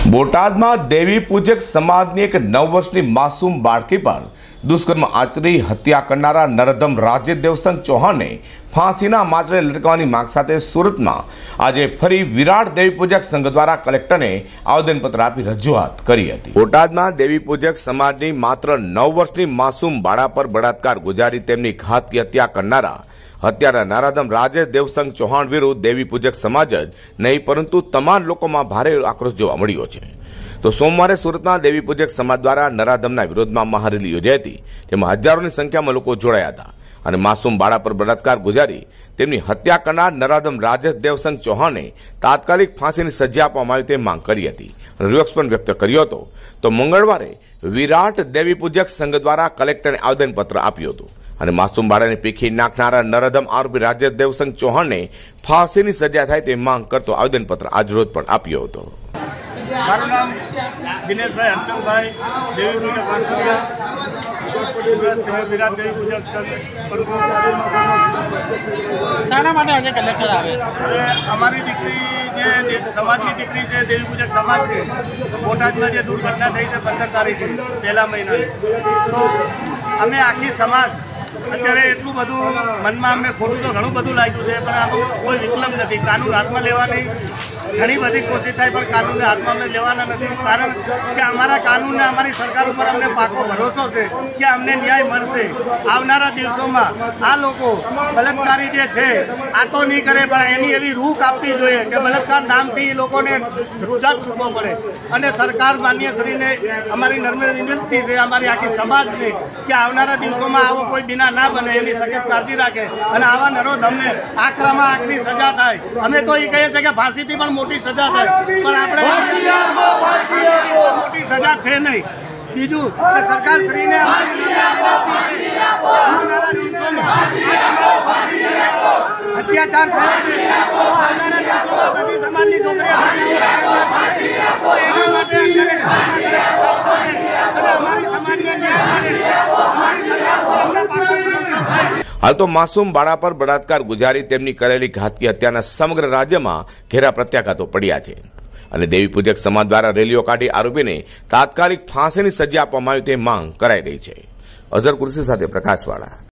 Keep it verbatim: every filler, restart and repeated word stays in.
બોટાદમાં દેવી પૂજક સમાજની એક નવ વર્ષની માસૂમ બાળકી પર દુષ્કર્મ આચરી હત્યા કરનારા નરધમ રાજે દેવસંગ ચૌહાણને ફાંસીના માચડે લટકાવવાની માંગ સાથે સુરતમાં આજે ફરી વિરાટ દેવી પૂજક સંઘ દ્વારા કલેક્ટરને આવેદનપત્ર આપી રજૂઆત કરી હતી। બોટાદમાં દેવી પૂજક સમાજની માત્ર નવ વર્ષની માસૂમ બાળા પર બળાત્કાર ગુજારી તેમની ઘાતકી હત્યા કરનારા હત્યારા નરાધમ રાજેશ દેવસંગ ચૌહાણ વિરુદ્ધ દેવી પૂજક સમાજ જ નહીં પરંતુ તમામ લોકોમાં ભારે આક્રોશ જોવા મળ્યો છે। તો સોમવારે સુરતમાં દેવી પૂજક સમાજ દ્વારા નરાધમના વિરોધમાં મહારેલી યોજાઈ હતી, જેમાં હજારોની સંખ્યામાં લોકો જોડાયા હતા અને માસૂમ બાળા પર બળાત્કાર ગુજારી તેમની હત્યા કરનાર નરાધમ રાજેશ દેવસંગ ચૌહાણને તાત્કાલિક ફાંસીની સજા આપવામાં આવે તેવી માંગ કરી હતી અને રોષ પણ વ્યક્ત કર્યો હતો। તો મંગળવારે વિરાટ દેવી પૂજક સંઘ દ્વારા કલેક્ટરને આવેદનપત્ર આપ્યું હતું અને માસૂમ બાળાને પીખી નાખનારા નરધમ આરોપી રાજેશ દેવસંગ ચૌહાણને ફાંસીની સજા થાય તે માંગ કરતો આવેદનપત્ર આજરોજ પણ આપ્યો હતો। મારું નામ દિનેશભાઈ હરચંદભાઈ, દેવી પૂજક વાસુદેવ, સુરત શહેર વિરાટ દેવી પૂજક સંઘ। શાના માટે આજે કલેક્ટર આવે? હવે અમારી દીકરી જે સમાજની દીકરી છે, દેવી પૂજક સમાજની બોટાદમાં જે દુર્ઘટના થઈ છે પંદર તારીખે પહેલા મહિનાની, તો અમે આખી સમાજ અત્યારે એટલું બધું મનમાં અમને ખોટું તો ઘણું બધું લાગ્યું છે, પણ આમાં કોઈ વિકલ્પ નથી। કાનૂન હાથમાં લેવાની ઘણી બધી કોશિશ થાય પણ કાનૂનને હાથમાં અમને લેવાના નથી, કારણ કે અમારા કાનૂનને અમારી સરકાર ઉપર અમને પાકો ભરોસો છે કે અમને ન્યાય મળશે। આવનારા દિવસોમાં આ લોકો બળાત્કારી જે છે આ તો નહીં કરે, પણ એની એવી રૂહ કાપવી જોઈએ કે બળાત્કાર નામથી એ લોકોને ધ્રુજાત છૂટવો પડે। અને સરકાર માન્ય શ્રીને અમારી નમ્ર વિનંતી છે, અમારી આખી સમાજને, કે આવનારા દિવસોમાં આવો કોઈ બિના ના બને એની સખત કાળજી રાખે અને આવા નરોધમને આકરામાં આકરી સજા થાય। અમે તો એ કહીએ છીએ કે ફાંસીથી પણ મોટી સજા થાય, પણ આપણે મોટી સજા છે નહીં। બીજું કે સરકાર શ્રીને આવનારા દિવસોમાં અત્યાચાર થયો છે, આવનારા દિવસોમાં બધી સમાજની છોકરીઓ અમારી સમાજને હાલ તો માસૂમ બાળા પર બળાત્કાર ગુજારી તેમની કરેલી ઘાતકી હત્યાના સમગ્ર રાજ્યમાં ઘેરા પ્રત્યાઘાતો પડ્યા છે અને દેવી પૂજક સમાજ દ્વારા રેલીઓ કાઢી આરોપીને તાત્કાલિક ફાંસીની સજા આપવામાં આવે તે માંગ કરાઈ રહી છે। અઝર કુર્સી સાથે પ્રકાશવાળા।